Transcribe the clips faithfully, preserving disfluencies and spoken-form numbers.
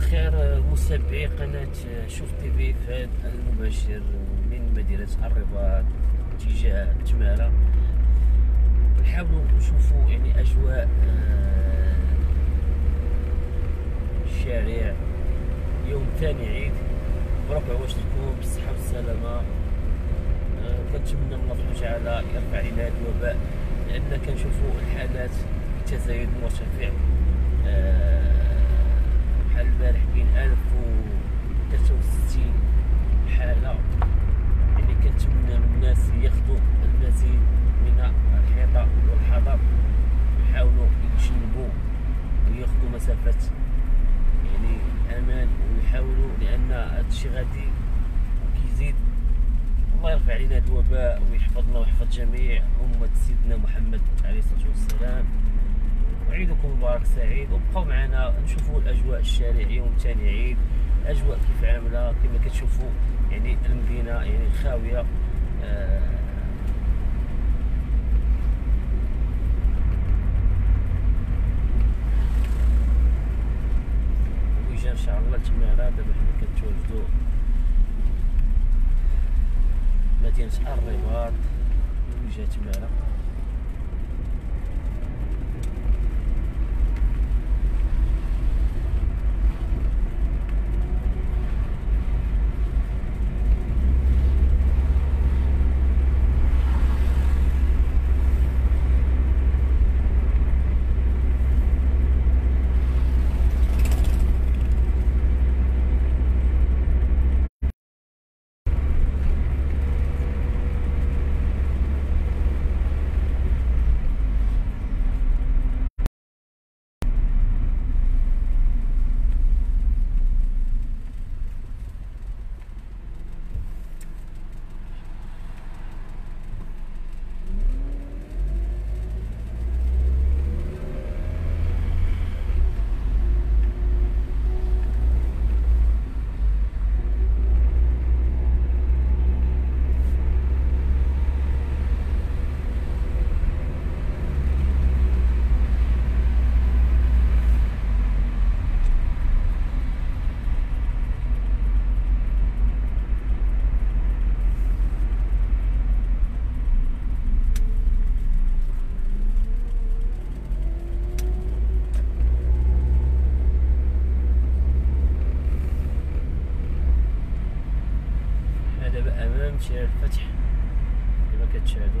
الخير متابعي قناة شوف تي في في هذا المباشر من مدينة الرباط اتجاه تمارا. نحاولوا نشوفوا يعني أجواء الشارع يوم ثاني عيد. بربع واش تكون بالصحة والسلامة. كنتمنى من الله سبحانه وتعالى يرفع علينا هذا الوباء، لأن كنشوفوا الحالات بتزايد مرتفع. بحال البارح كاين ألف وثلاثة وستين حالة. يعني كنتمنى من الناس ياخذوا المزيد من الحيطة والحذر، يحاولوا يتجنبوا وياخذوا مسافات يعني أمان، ويحاولوا لأن هادشي غادي كيزيد. الله يرفع علينا هذا الوباء ويحفظنا ويحفظ جميع أمة سيدنا محمد عليه الصلاة والسلام. وعيدكم مبارك سعيد، وبقوا معنا نشوفوا الاجواء الشارع يوم ثاني عيد. الاجواء كيف عامله كما كتشوفوا، يعني المدينه يعني خاويه. آه ويجا ان شاء الله تمارا. دابا حنا كنتواجدوا مدينه الرباط ويجا تمارا. دابا امام شارع الفتح كما كتشاهدوا.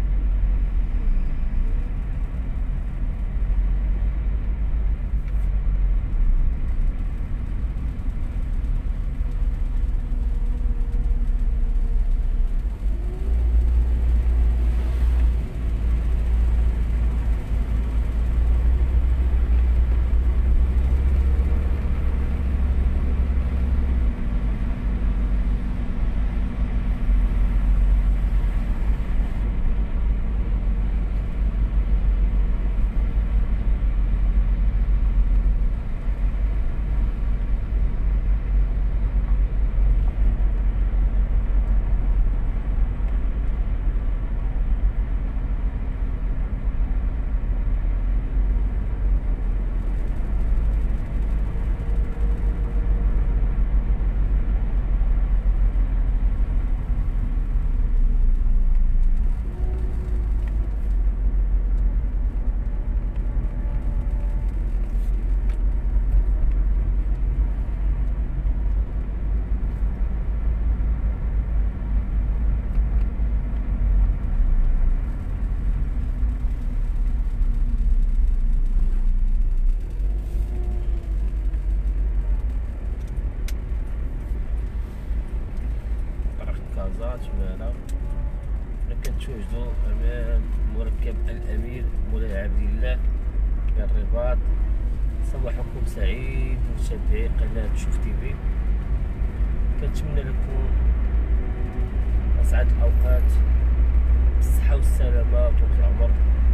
تمارا. حنا كنتواجدوا امام مركب الامير مولاي عبد الله بالرباط. صباحكم سعيد متابعي قناه شوف تي في. كنتمنى لكم اسعد الاوقات بالصحه والسلامه وطول العمر.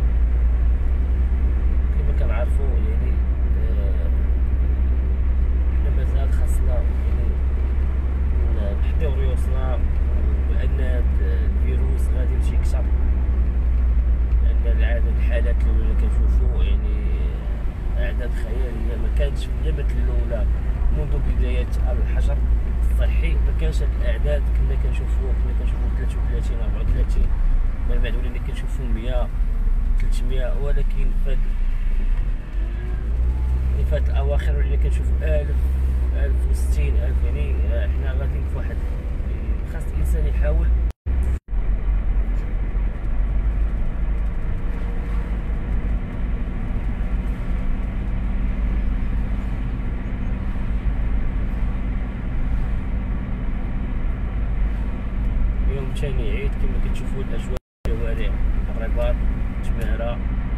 كما كنعرفوا يعني حنا مازال خاصنا يعني نحضروا ريوسنا، لأن الفيروس غادي يمشي يكثر. لأن العدد الحالات الأولى اللي كنشوفو يعني أعداد خيالية ما كانتش في اليمن الأولى. منذ بداية الحجر الصحي ما كانش هاد الاعداد كنا كنشوفو كنا كنشوفو ثلاثة وثلاثين أربعة وثلاثين، من بعد ولينا كنشوفو مية ثلاثمية، ولكن فهاد فهاد الاواخر ولينا كنشوفو ألف ألف وستين ألف. يعني حنا غاديين فواحد، خاص الانسان يحاول يوم ثاني عيد كما كتشوفوا الاجواء، الشوارع الرباط تمارة.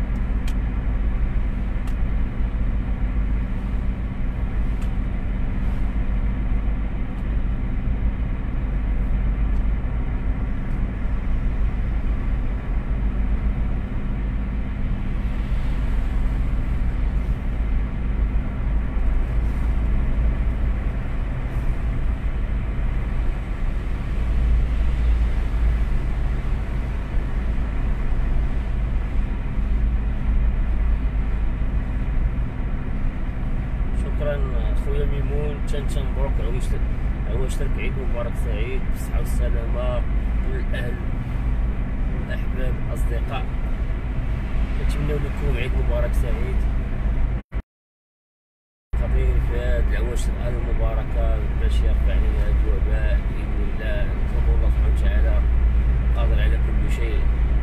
شكرا خويا ميمون، تنتا مبروك عواشرك، عيد مبارك سعيد بالصحة والسلامة للأهل والأحباب والأصدقاء. كنتمناو لكم عيد مبارك سعيد خطير في هاد العواشر المباركة، باش يرفع علينا هاد الوباء بإذن الله. نطلب الله سبحانه وتعالى قادر على كل شيء.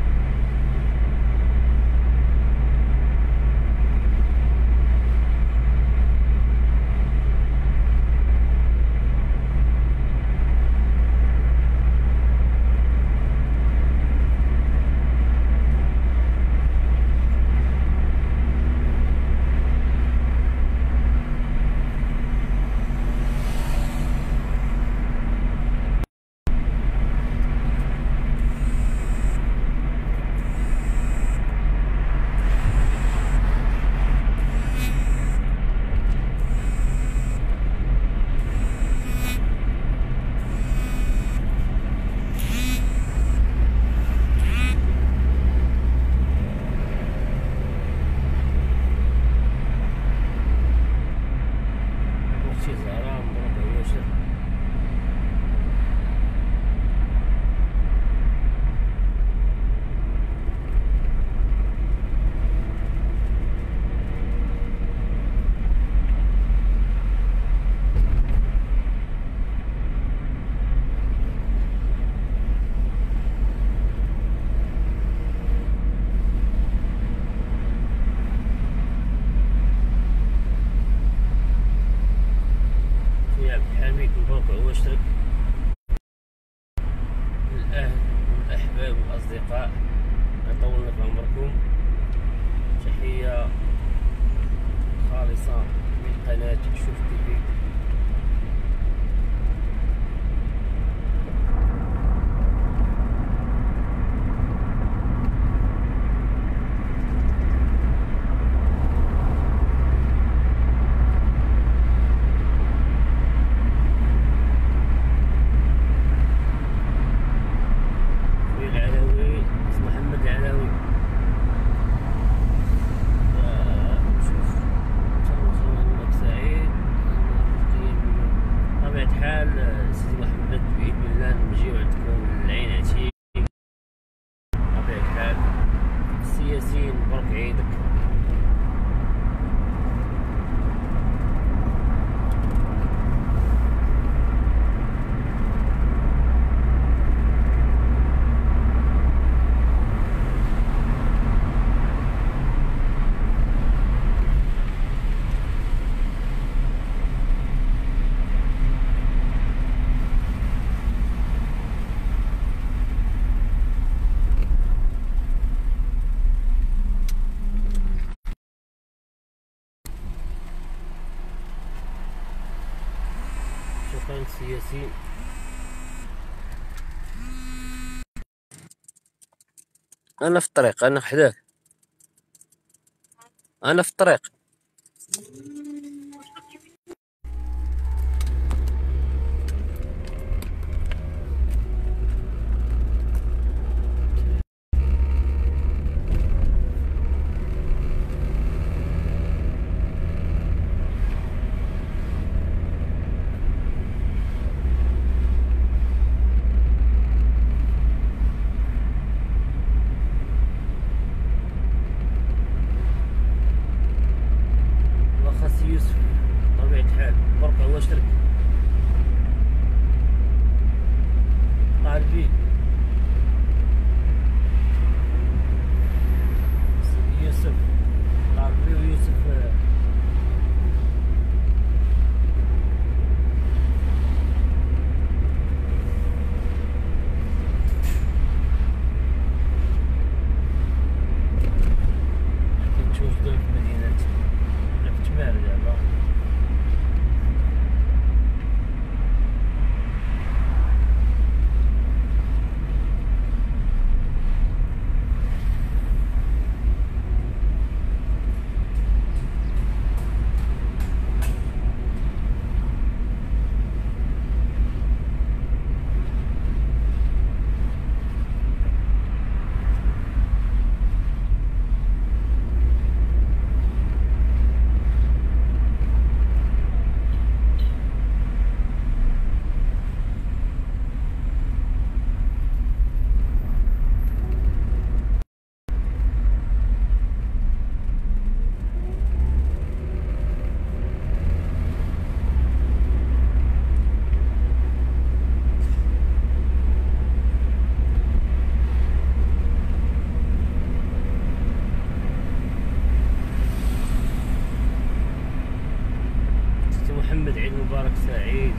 اختي زهراء مبروك عواشر. حميد مبروك عواشرك للأهل والأحباب والأصدقاء، يطول في عمركم. تحية خالصة من قناة شوف تيفي. حال سيدي محمد بإذن الله نجيو عندكم العين عتيق. بطبيعة الحال سي ياسين مبروك عيدك. شكرا سي ياسين. انا في الطريق، انا حداك، انا في الطريق. مبارك سعيد.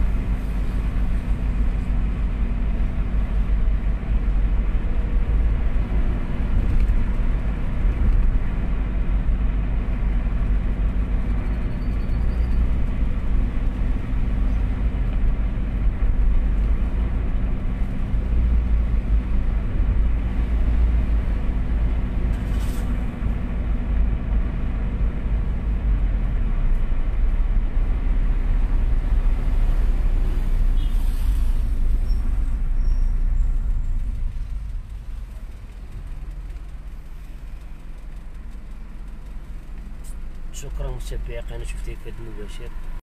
شكرا متابعي قناة شفتي في هذا المباشر.